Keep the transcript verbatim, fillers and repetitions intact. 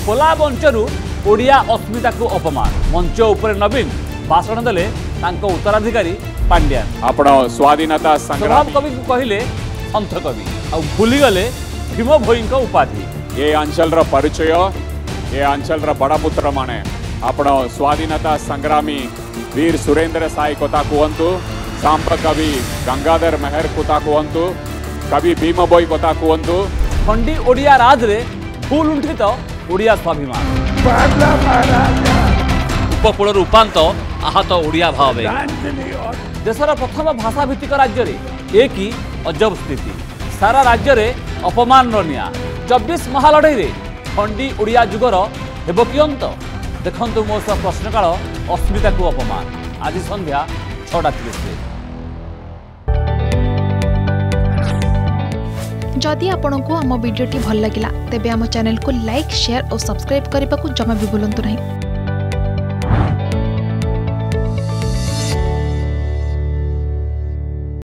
खोला मंचरू ओडिया अस्मिता को अपमान मंच उपर नवीन भाषण देले तांको उत्तराधिकारी पांड्यान आपण स्वाधीनता संग्राम कवि को कहले संत कवि आ भूली गले भीम भोई उपाधि ये अंचल रो परिचय ये अंचल रो बड़ा पुत्र माने आपण स्वाधीनता संग्रामी वीर सुरेंद्र साई कोता कहतु सांप कवि गंगाधर मेहर कोता कहतु कवि भीम भोई कोता कहतु खंडी ओडिया राज रे फूल उंठित ओडिया स्वाभिमान उपकूल उपात आहत ओडिया भाव देशर प्रथम भाषा भित्तिक राज्य रे एक ही अजब स्थिति सारा राज्य रे अपमान निया चौबीस महालड़ई रे खंडी ओडिया जुगर हेब कि अंत देखंतु मो सह प्रश्नकाल अस्मिता को अपमान आज संध्या छटा तीस। जदि आपंक आम भिडी भल लगा तेब आम चैनल को लाइक शेयर और सब्सक्राइब करने को जमा भी भूलु नहीं।